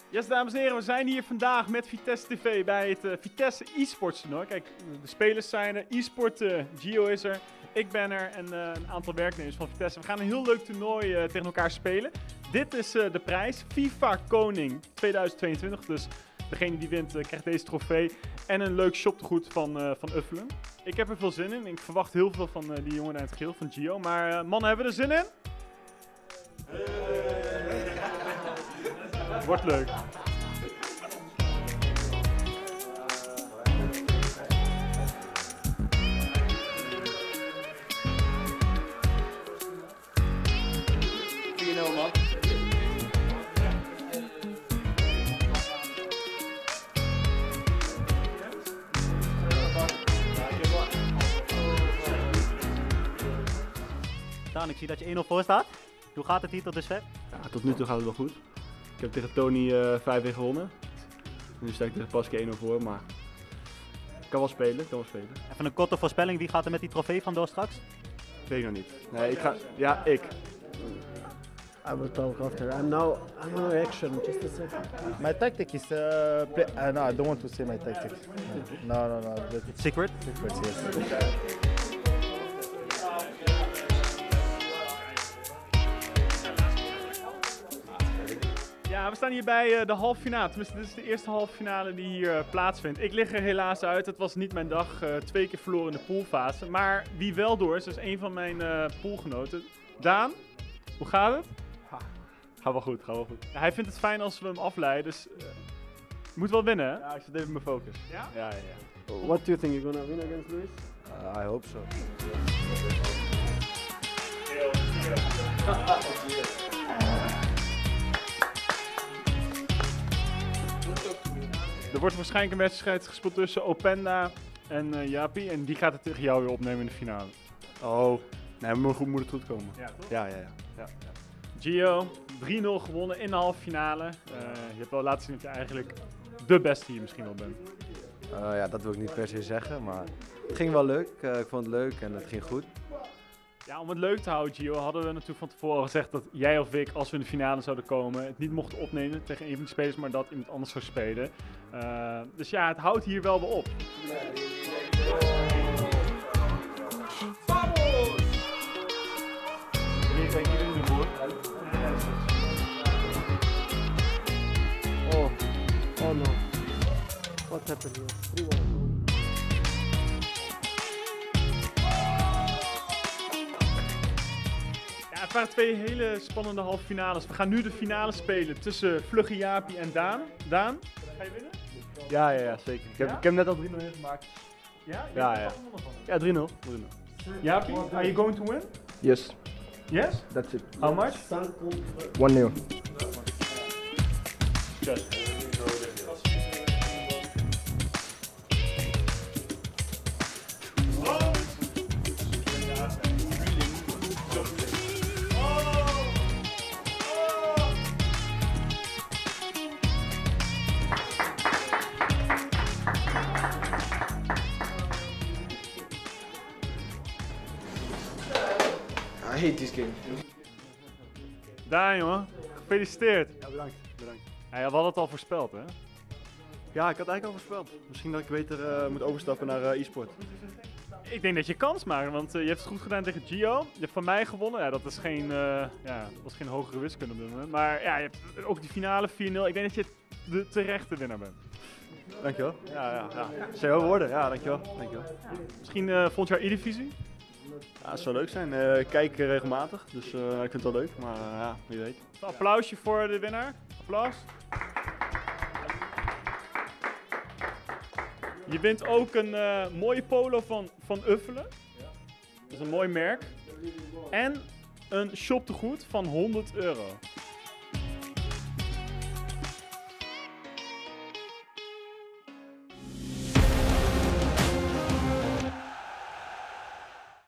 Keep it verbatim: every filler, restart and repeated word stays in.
Yes, dames en heren, we zijn hier vandaag met Vitesse T V bij het uh, Vitesse e-sports toernooi. Kijk, de spelers zijn er, e-sport, uh, Gio is er, ik ben er en uh, een aantal werknemers van Vitesse. We gaan een heel leuk toernooi uh, tegen elkaar spelen. Dit is uh, de prijs, FIFA Koning tweeduizend tweeëntwintig, dus degene die wint uh, krijgt deze trofee en een leuk shoptegoed van, uh, van Uffelen. Ik heb er veel zin in, ik verwacht heel veel van uh, die jongen uit het geel, van Gio, maar uh, mannen, hebben we er zin in? Hey. Wordt leuk. Daan, ik zie dat je één nul voor staat. Hoe gaat het hier tot dusver? Ja, tot nu toe gaat het wel goed. Ik heb tegen Tony uh, vijf een gewonnen. Nu sta ik tegen Pascal één nul voor, maar ik kan wel spelen, ik kan wel spelen. Even een korte voorspelling, wie gaat er met die trofee vandoor straks? Weet ik nog niet. Nee, ik ga... Ja, ik. I will talk after. I'm now. I'm on action. Just a second. My tactic is uh, play. Uh, no, I don't want to say my tactics. No, no, no. no. Secret? Secret, yes. Ja, we staan hier bij uh, de halve finale. Tenminste, dit is de eerste halve finale die hier uh, plaatsvindt. Ik lig er helaas uit. Het was niet mijn dag. Uh, twee keer verloren in de poolfase. Maar wie wel door is, is een van mijn uh, poolgenoten. Daan, hoe gaat het? Gaat wel goed, gaat wel goed. Ja, hij vindt het fijn als we hem afleiden, dus uh, moet wel winnen, hè? Ja, ik zit even in mijn focus. Ja? Ja, ja, ja. What do you think you're gonna win against Luis? Uh, I hope so. Er wordt waarschijnlijk een wedstrijd gespeeld tussen Openda en uh, Japi. En die gaat het tegen jou weer opnemen in de finale. Oh, nee, maar goed, moet het goed komen. Ja, toch? Ja, ja, ja. ja, ja. Gio, drie nul gewonnen in de halve finale. Uh, je hebt wel laten zien dat je eigenlijk de beste hier misschien wel bent. Uh, ja, dat wil ik niet per se zeggen, maar het ging wel leuk. Uh, ik vond het leuk en het ging goed. Ja, om het leuk te houden, Gio, hadden we natuurlijk van tevoren gezegd dat jij of ik, als we in de finale zouden komen, het niet mochten opnemen tegen een van die spelers, maar dat iemand anders zou spelen. Uh, dus ja, het houdt hier wel weer op. Oh, oh no. What happened here? three one. Ja, het waren twee hele spannende halve finales. We gaan nu de finale spelen tussen Vlugge Japi en Daan. Daan, ga je winnen? Ja, ja, ja, zeker. Ik heb, Ja? ik heb net al drie nul ingemaakt. Ja? Je Ja, hebt ja. er al gewonnen van. Ja, drie nul. drie nul. Japi, are you going to win? Yes, Yes? that's it. How much? one nil. I hate this game. Daan, jongen. Gefeliciteerd. Ja, bedankt. bedankt. Ja, we hadden het al voorspeld, hè? Ja, ik had eigenlijk al voorspeld. Misschien dat ik beter uh, moet overstappen naar uh, e-sport. Ik denk dat je kans maakt, want uh, je hebt het goed gedaan tegen Gio. Je hebt van mij gewonnen. Ja, dat is geen, uh, ja, dat was geen hogere wiskunde op dit moment. Maar ja, je hebt ook die finale vier nul. Ik denk dat je de terechte winnaar bent. Dankjewel. Ja, ja, ja. Zijn wel woorden. Ja, dankjewel. dankjewel. Misschien uh, volgend jaar E-divisie? Ja, het zou leuk zijn. Uh, ik kijk uh, regelmatig, dus uh, ik vind het wel leuk. Maar uh, ja, wie weet. Een applausje voor de winnaar. Applaus. Je wint ook een uh, mooie polo van, van Uffelen. Dat is een mooi merk. En een shoptegoed van honderd euro.